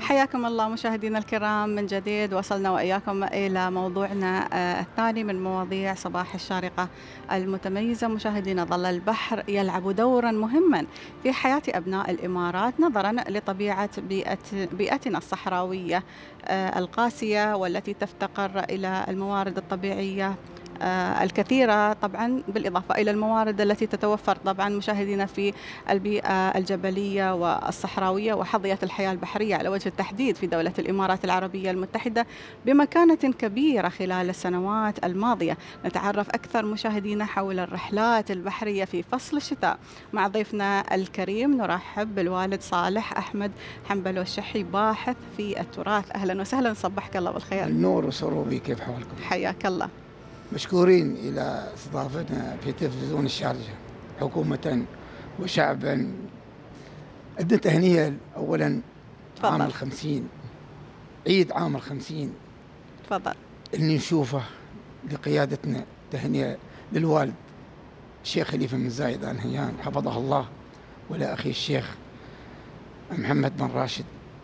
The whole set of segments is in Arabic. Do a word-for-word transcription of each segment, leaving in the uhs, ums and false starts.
حياكم الله مشاهدينا الكرام من جديد. وصلنا وإياكم إلى موضوعنا آه، الثاني من مواضيع صباح الشارقة المتميزة. مشاهدينا، ظل البحر يلعب دورا مهما في حياة أبناء الإمارات نظرا لطبيعة بيئة بيئتنا الصحراوية آه، القاسية، والتي تفتقر إلى الموارد الطبيعية آه، الكثيرة، طبعا بالإضافة إلى الموارد التي تتوفر طبعا مشاهدينا في البيئة الجبلية والصحراوية وحظية الحياة البحرية على وجه التحديد في دولة الإمارات العربية المتحدة بمكانة كبيرة خلال السنوات الماضية. نتعرف أكثر مشاهدينا حول الرحلات البحرية في فصل الشتاء مع ضيفنا الكريم. نرحب بالوالد صالح أحمد حنبل والشحي، باحث في التراث. أهلا وسهلا، صبحك الله بالخير. النور وسروبي، كيف حالكم؟ حياك الله. مشكورين إلى استضافتنا في تلفزيون الشارجة حكومة وشعبا. عندنا تهنئة أولا تفضل. عام الخمسين، عيد عام الخمسين تفضل. اللي نشوفه لقيادتنا. تهنئة للوالد الشيخ خليفة بن زايد آل نهيان حفظه الله، ولا أخي الشيخ محمد بن راشد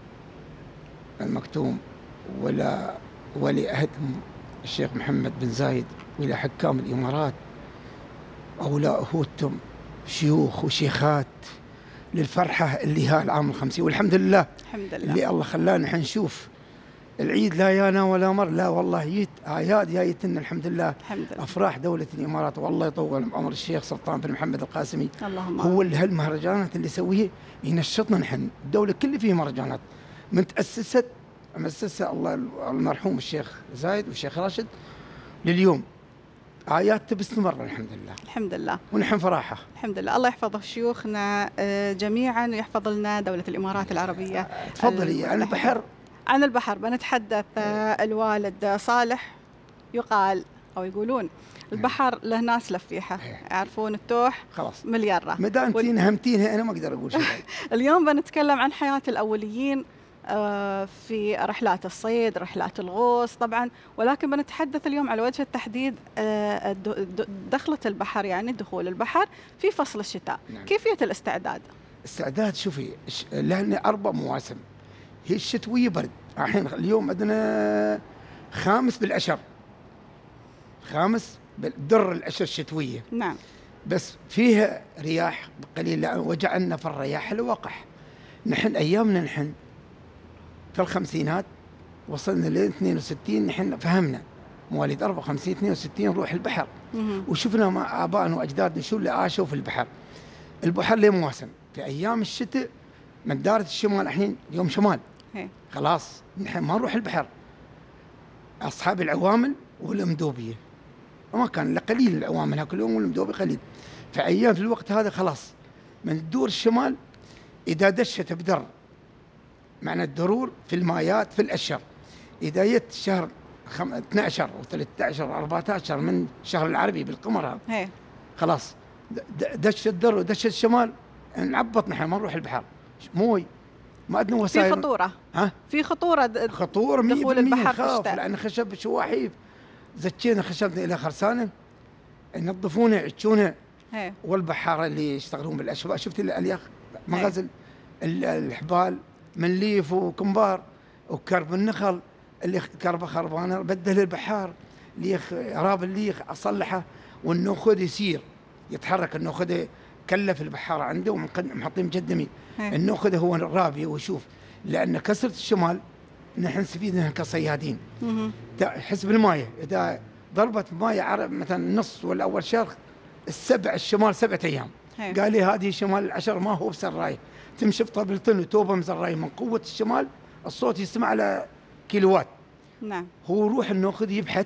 المكتوم، ولا ولي عهدهم الشيخ محمد بن زايد، وإلى حكام الإمارات أولاء أخوتهم شيوخ وشيخات للفرحة اللي ها العام الخمسين. والحمد لله الحمد لله اللي الله خلانا نحن نشوف العيد لا يانا ولا مر، لا والله جيت آيات جايتنا الحمد لله. الحمد لله. أفراح دولة الإمارات، والله يطول عمر الشيخ سلطان بن محمد القاسمي. اللهم هو اللي هالمهرجانات اللي يسويها ينشطنا نحن. الدولة كل فيه مهرجانات من تأسست مؤسسة الله المرحوم الشيخ زايد والشيخ راشد لليوم. آيات تستمر الحمد لله. الحمد لله. ونحن فرحة. الحمد لله. الله يحفظ شيوخنا جميعا ويحفظ لنا دولة الإمارات العربية. تفضلي. عن البحر عن البحر بنتحدث. الوالد صالح يقال أو يقولون البحر له ناس لفيحة، يعرفون التوح خلاص مليارة. ما دام وال... همتينها أنا ما أقدر أقول شيء. اليوم بنتكلم عن حياة الأوليين في رحلات الصيد، رحلات الغوص طبعا، ولكن بنتحدث اليوم على وجه التحديد دخلة البحر، يعني دخول البحر في فصل الشتاء. نعم. كيفية الاستعداد؟ استعداد شوفي لنا أربع مواسم. هي الشتوية برد، الحين اليوم عندنا خامس بالأشر، خامس بالدر الأشر الشتوية. نعم. بس فيها رياح قليل، وجعلنا في الرياح الوقح. نحن أيامنا نحن في الخمسينات وصلنا ل اثنين وستين، نحن فهمنا مواليد أربعة وخمسين اثنين وستين نروح البحر. مم. وشفنا مع آبائنا وأجدادنا شو اللي عاشوا في البحر. البحر له مواسم. في أيام الشتاء من دارة الشمال، الحين يوم شمال هي. خلاص نحن ما نروح البحر. أصحاب العوامل والمدوبية ما كان إلا قليل العوامل هاك اليوم، والمدوبية قليل. في أيام في الوقت هذا خلاص من الدور الشمال إذا دشت بدر، معنى الدرور في المايات في الأشهر. إذا جت شهر خم... اثني عشر وثلاثة عشر وأربعة عشر من شهر العربي بالقمر هي. خلاص دش الدر ودش الشمال نعبط، نحن ما نروح البحر. موي ما عندنا وسائل. في خطورة. ها؟ في خطورة د... خطورة دخول البحر في الشتاء، لأن خشب شواحيف. زكينا خشبنا إلى خرسانة ينظفونها يعتشونها. والبحارة اللي يشتغلون بالأشواء، شفت الألياخ مغازل الحبال من ليف وكمبار وكرب النخل اللي كربه خربانه بدل البحار ليخ راب الليخ اصلحه، والنخود يسير يتحرك. النخود كلف البحاره عنده ومحطين مجدمين. النخود هو الرابي. وشوف لان كسره الشمال نحن نستفيد منها كصيادين. حسب المايه اذا ضربت مايه عرب مثلا نص ولا اول شهر السبع الشمال سبعة ايام. هي. قال لي هذه شمال العشر ما هو بسرايه، تمشي بطبلتين وتوبه مزرايه من قوه الشمال، الصوت يسمع على كيلوات. نعم. هو يروح الناخذ يبحث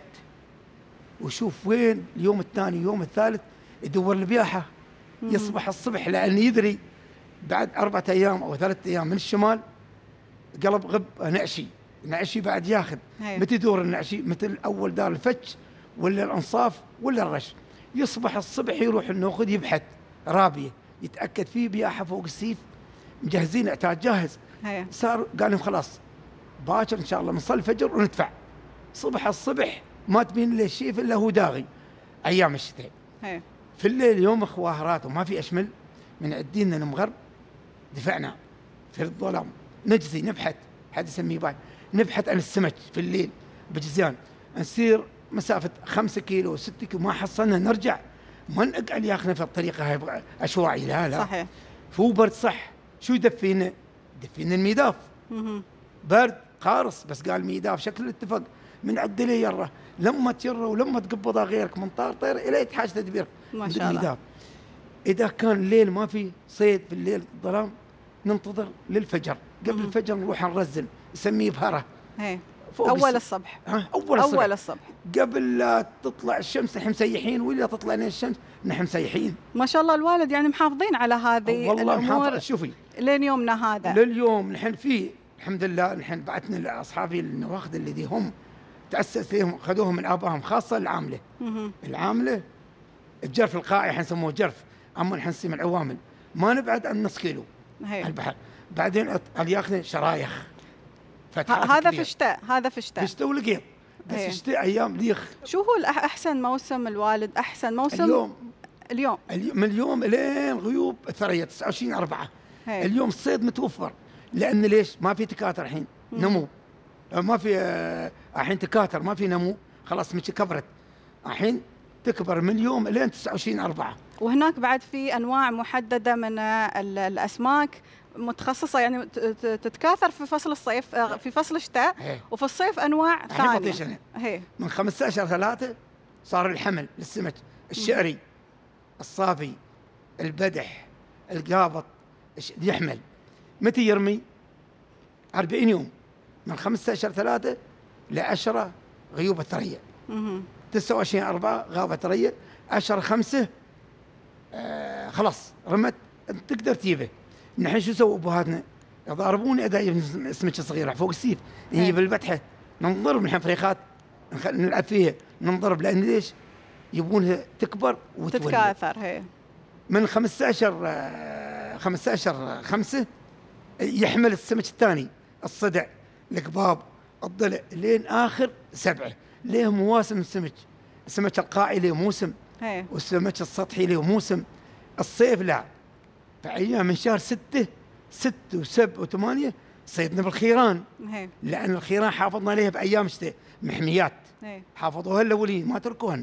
وشوف وين اليوم الثاني يوم الثالث يدور البياحه. يصبح الصبح لان يدري بعد أربعة أيام أو ثلاثة أيام من الشمال قلب غب نعشي. نعشي بعد ياخذ متى دور النعشي، مثل أول دار الفتش ولا الأنصاف ولا الرش. يصبح الصبح يروح الناخذ يبحث رابية يتأكد فيه بياحة فوق السيف، مجهزين اعتاد جاهز. هي. صار قال لهم خلاص باكر إن شاء الله بنصلي الفجر وندفع. صبح الصبح ما تبين له الشيف إلا هو داغي أيام الشتاء. هي. في الليل يوم اخواهرات وما في أشمل من عدينا المغرب دفعنا في الظلام نجزي نبحث حد يسميه باي. نبحث عن السمك في الليل بجزيان، نسير مسافة خمسة كيلو ستة كيلو، ما حصلنا نرجع، ما نقعد ياخذنا في الطريقة هاي عشوائي، لا لا صحيح. فهو برد صح، شو يدفينا؟ يدفينا الميداف. مهم. برد قارص بس قال ميداف شكل الاتفاق من عدله يره، لما تجره ولما تقبضها غيرك من طار طير الى تحاج تدبيرك ما شاء الله. الميداف. اذا كان الليل ما في صيد في الليل الظلام ننتظر للفجر، قبل مم. الفجر نروح نرزل نسميه بهره. هي. فوق اول الس- الصبح. ها اول الصبح. اول الصبح. قبل لا تطلع الشمس نحن مسيحين، ولا تطلع لنا الشمس نحن مسيحين. ما شاء الله الوالد يعني محافظين على هذه والله الامور محافظ. شوفي لين يومنا هذا. لليوم نحن فيه الحمد لله، نحن بعثنا لاصحابي النواخذ اللي دي هم تاسس لهم، خذوهم من ابائهم، خاصه العامله. مهم. العامله الجرف القائي احنا نسموه جرف، اما نحن نسميه العوامل، ما نبعد عن نص كيلو هي. البحر. بعدين الياخذ شرايخ ه- فتحات هذا في كبيرة. الشتاء، هذا في الشتاء. في الشتاء والقيض، بس إيه. الشتاء ايام ليخ. شو هو الأح- احسن موسم الوالد؟ احسن موسم اليوم اليوم. اليوم- من اليوم لين غيوب الثريا تسعة وعشرين أربعة. هي. اليوم الصيد متوفر، لان ليش؟ ما في تكاثر الحين، مم. نمو ما في آه، الحين تكاثر، ما في نمو، خلاص مش كبرت الحين تكبر من اليوم لين تسعة وعشرين أربعة. وهناك بعد في انواع محدده من ال- الاسماك متخصصه يعني ت- ت- تتكاثر في فصل الصيف، آه، في فصل الشتاء، هي. وفي الصيف انواع الحين ثانيه. بطيش أنا. هي. من خمسة عشر ثلاثة صار الحمل للسمك، الشعري، الصافي، البدح، القابط، الش- يحمل. متى يرمي؟ أربعين يوم، من خمسة عشر ثلاثة ل عشرة غيوب الثريا، مهم. تسعة وعشرين أربعة غابة ثريا، عشرة خمسة آه خلاص رمت تقدر تجيبه. نحن شو سووا ابوهاتنا؟ يضاربون اداء السمكه الصغيره فوق السيف، هي إيه. بالبتحه ننضرب نحن فريخات نخ- نلعب فيها، ننضرب لان ليش؟ يبونها تكبر وتولد. تتكاثر. هي. من خمسة عشر آه، خمسة عشر خمسة يحمل السمك الثاني، الصدع، القباب، الضلع، لين اخر سبعه. ليه مواسم السمك، السمك القاعي له موسم، هي. والسمك السطحي له موسم. الصيف لا، فأيام من شهر ستة ستة وسبع وثمانية صيدنا بالخيران، هي. لأن الخيران حافظنا عليها بأيام الشتاء، محميات هي. حافظوها الأولين ما تركوهن.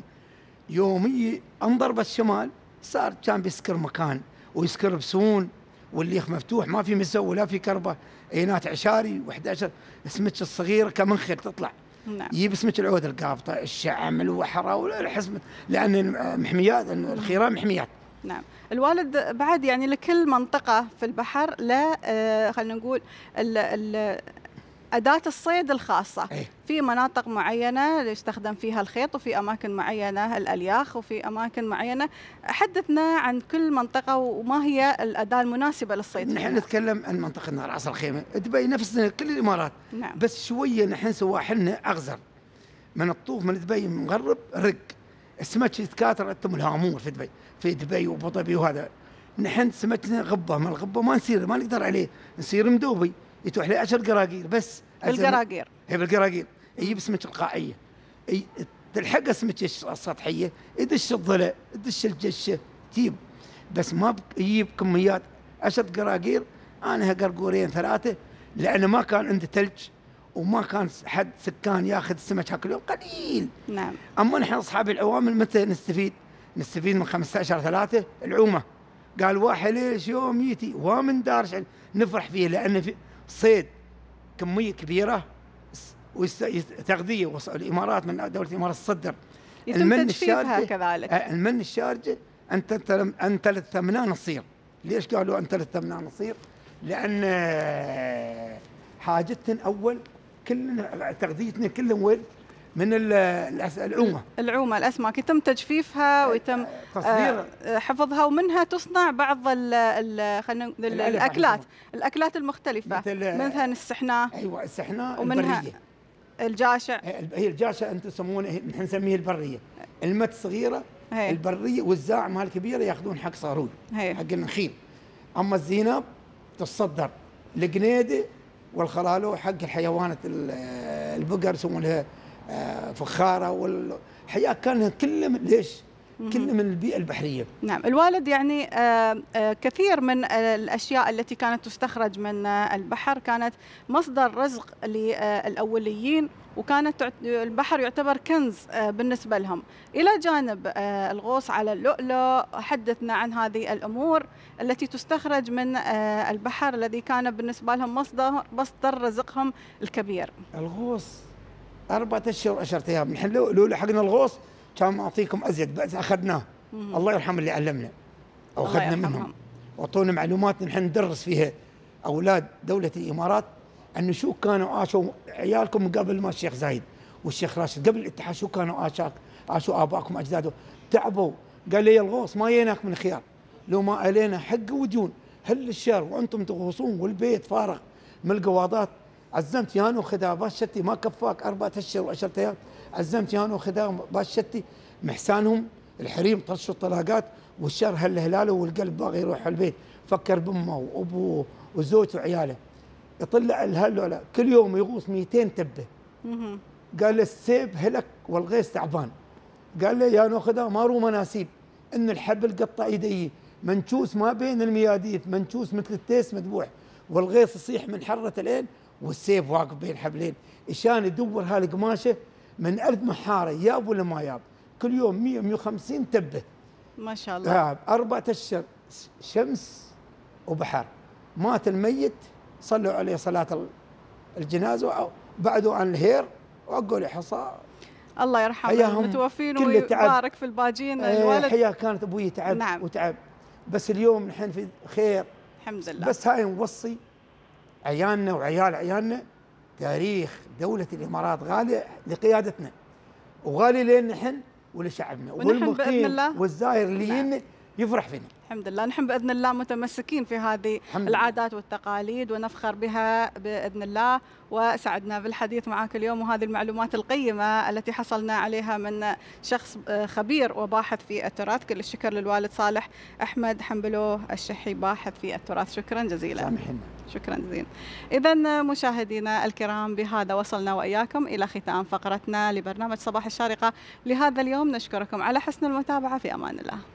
يومي انضرب الشمال صار كان بيسكر مكان ويسكر بسون، والليخ مفتوح ما في مسو ولا في كربة، عينات عشاري وإحدى عشر سمك الصغيرة كمنخر تطلع. نعم. يجيب سمك العود القابطة، الشعم، الوحرة والحسم، لأن محميات، الخيران محميات. نعم. الوالد بعد يعني لكل منطقة في البحر لا آه، خلينا نقول ال ال أداة الصيد الخاصة. إيه. في مناطق معينة يستخدم فيها الخيط، وفي أماكن معينة الألياخ، وفي أماكن معينة. حدثنا عن كل منطقة وما هي الأداة المناسبة للصيد نحن فيها. نتكلم عن منطقتنا راس الخيمه، دبي نفسنا كل الامارات، نعم. بس شويه نحن سواحلنا اغزر من الطوف، من دبي مغرب رق، السمك يتكاثر انتم الهامور في دبي، في دبي وابو ظبي وهذا. نحن سمكنا غبه، ما الغبه ما نسير، ما نقدر عليه، نصير مدوبي يتوح لي عشر قراقير بس. بالقراقير. هي بالقراقير، يجيب سمك القاعيه، ي- تلحق السمك السطحيه، يدش الضلع، يدش الجشه، تجيب، بس ما بك- يجيب كميات عشر قراقير. انا قرقورين ثلاثه، لانه ما كان عنده ثلج وما كان حد سكان ياخذ السمك هاك اليوم، قليل. نعم. اما نحن اصحاب العوامل متى نستفيد؟ نستفيد من خمسة عشر ثلاثة العومه، قال واحد ليش يوم يتي ومن دارش نفرح فيه، لان في صيد كميه كبيره وتغذيه وص- الامارات من دوله الامارات تصدر يتم المن تجفيفها الشارجة. كذلك. آه، المن الشارجه انت انت للثمنان نصير. ليش قالوا انت للثمنان نصير؟ لان آه، حاجتنا اول كلنا تغذيتنا كلهم وين؟ من ال- الأس- العومه، العومة الأسماك يتم تجفيفها ويتم تصدير آه، حفظها، ومنها تصنع بعض ال ال خلينا نقول ال- الألف الأكلات عشان. الأكلات المختلفة، مثل مثلا السحناء، ايوه السحناء ومنها البريه. الجاشع. هي الجاشة انتم تسمونها، نحن نسميها البريه. المت الصغيره هي. البريه، والزاع مال الكبيره ياخذون حق صاروي، هي. حق النخيل. اما الزينب تصدر القنيده والخلالو حق الحيوانات ال- البقر يسمونها آه، فخاره، والحياه كانها كلها ليش؟ كله من البيئة البحرية. نعم، الوالد يعني آه، آه، كثير من آه، الأشياء التي كانت تستخرج من آه، البحر كانت مصدر رزق للأوليين، وكانت تعت- البحر يعتبر كنز آه، بالنسبة لهم. إلى جانب آه، الغوص على اللؤلؤ، حدثنا عن هذه الأمور التي تستخرج من آه، البحر الذي كان بالنسبة لهم مصدر مصدر رزقهم الكبير. الغوص أربعة أشهر وعشرة أيام، نحن لو لو لحقنا الغوص كان أعطيكم أزيد، بس أخذناه. مهم. الله يرحم اللي علمنا أو الله أخذنا منهم، يرحمهم. وأعطونا معلومات نحن ندرس فيها أولاد دولة الإمارات، أنه شو كانوا عاشوا عيالكم قبل ما الشيخ زايد والشيخ راشد، قبل الاتحاد شو كانوا عاشاك عاشوا آبائكم أجدادهم، تعبوا. قال لي الغوص ما يناك من خيار، لو ما علينا حق وديون، هل الشهر وأنتم تغوصون والبيت فارغ من القواضات. عزمت يانو خدا باش شتي ما كفاك أربعة أشهر وعشرة أيام، عزمت يانو خدا باش شتي محسانهم الحريم طرشوا الطلاقات، والشهر هل هلاله والقلب باغي يروح البيت، فكر بامه وابوه وزوجته وعياله. يطلع الهلوله كل يوم يغوص مئتين تبه. مهم. قال له السيب هلك والغيث تعبان. قال له يا نوخذا ما رو مناسيب، ان الحبل قطع يدي منشوس ما بين المياديف، منشوس مثل التيس مذبوح، والغيث يصيح من حره العين، والسيف واقف بين حبلين. إشان يدور هالقماشه من ألف محاره، ياب ولا ما ياب، كل يوم مئة مئة وخمسين تبه. ما شاء الله. آه أربعة أشهر شمس وبحر. مات الميت صلوا عليه صلاة الجنازة وبعدوا عن الهير، وأقول حصى الله يرحم المتوفين ويبارك في الباجين. الوالد حياه كانت ابوي تعب. نعم. وتعب، بس اليوم نحن في خير الحمد لله. بس هاي نوصي عيالنا وعيال عيالنا، تاريخ دولة الإمارات غالي لقيادتنا وغالي لنا نحن ولشعبنا، والمقيم والزائر اللي يجينا يفرح فينا. الحمد لله. نحن بإذن الله متمسكين في هذه العادات والتقاليد ونفخر بها بإذن الله، وسعدنا بالحديث معك اليوم وهذه المعلومات القيمة التي حصلنا عليها من شخص خبير وباحث في التراث. كل الشكر للوالد صالح أحمد حنبلو الشحي، باحث في التراث. شكرا جزيلا. سامحنا. شكرا جزيلا. إذا مشاهدينا الكرام، بهذا وصلنا وإياكم إلى ختام فقرتنا لبرنامج صباح الشارقة لهذا اليوم. نشكركم على حسن المتابعة، في أمان الله.